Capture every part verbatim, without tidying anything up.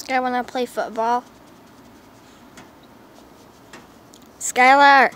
I want to play football. Skylar.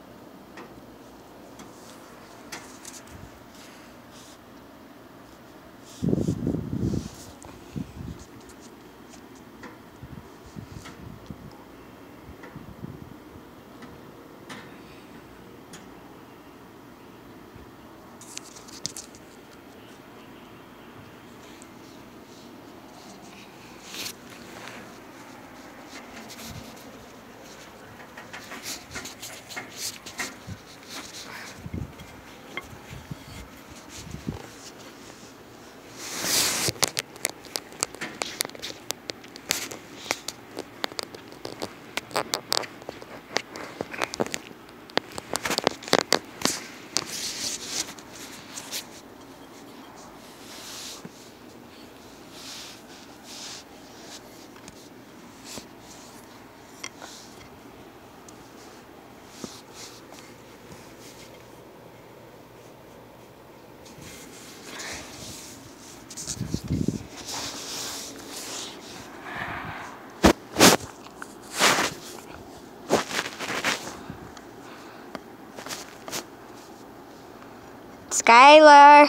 Skylar.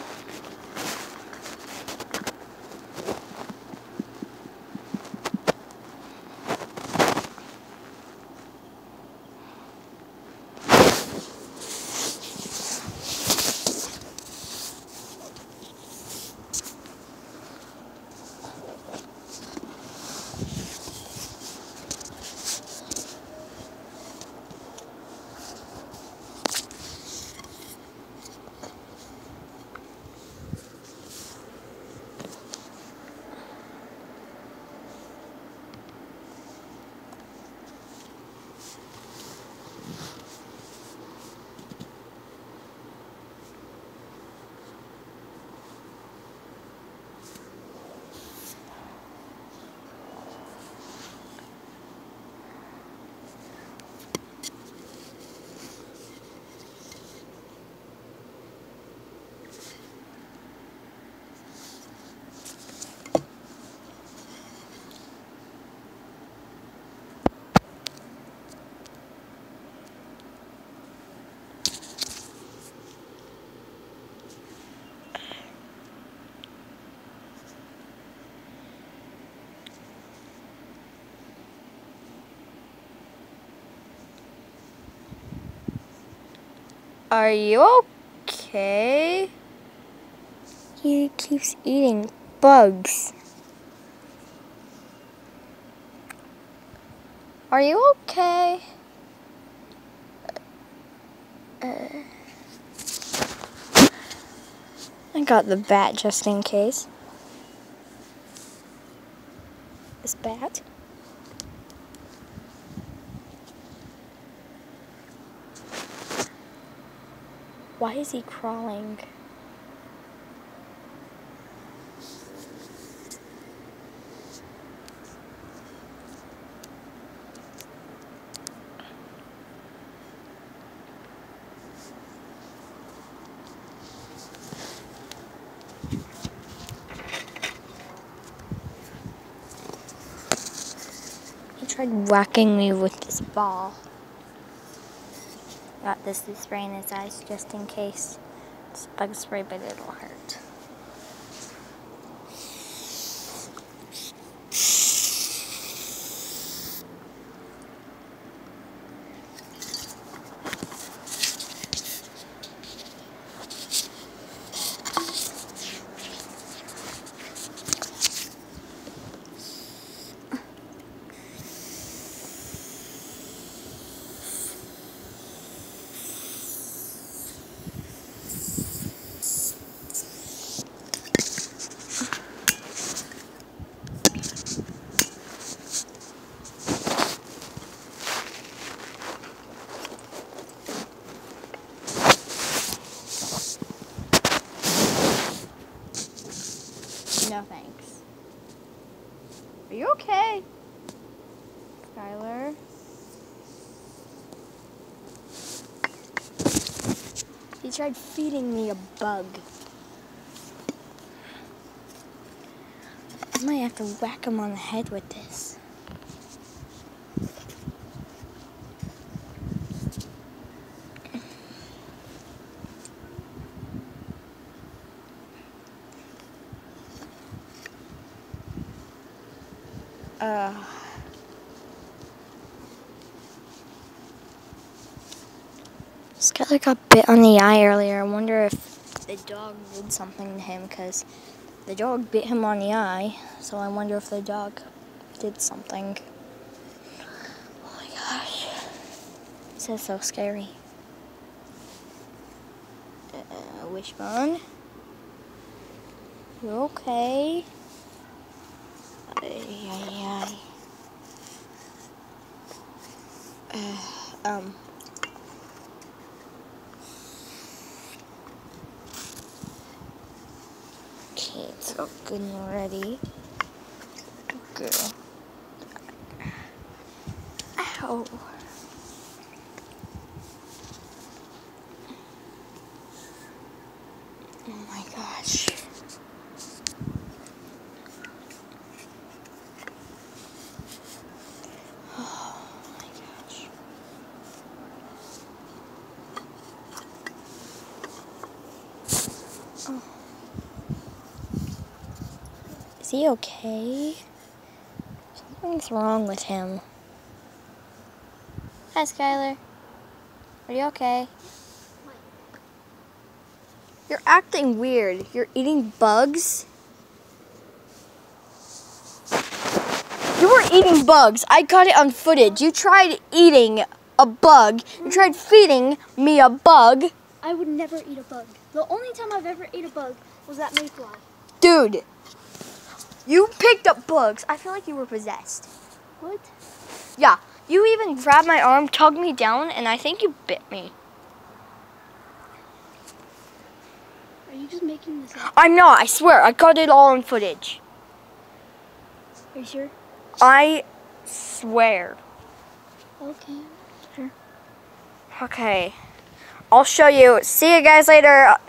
Are you okay? He keeps eating bugs. Are you okay? Uh, I got the bat just in case. This bat? Why is he crawling? He tried whacking me with this ball. Got this to spray in his eyes just in case. It's bug spray, but it'll hurt. No thanks. Are you okay? Skylar? He tried feeding me a bug. I might have to whack him on the head with this. Uh... Skylar got bit on the eye earlier. I wonder if the dog did something to him, because the dog bit him on the eye. So I wonder if the dog did something. Oh my gosh. This is so scary. Uh, Wishbone? You okay? Ay, ay, ay. Uh, um... Okay, it's all good and ready. Good girl. Ow. Oh my gosh. Oh my gosh. Oh. Is he okay? Something's wrong with him. Hi, Skylar. Are you okay? You're acting weird. You're eating bugs? You were eating bugs. I got it on footage. You tried eating a bug. You tried feeding me a bug. I would never eat a bug. The only time I've ever ate a bug was that mayfly. Dude, you picked up bugs. I feel like you were possessed. What? Yeah, you even grabbed my arm, tugged me down, and I think you bit me. Are you just making this up? I'm not, I swear. I got it all on footage. Are you sure? I swear. Okay. Sure. Okay. I'll show you. See you guys later.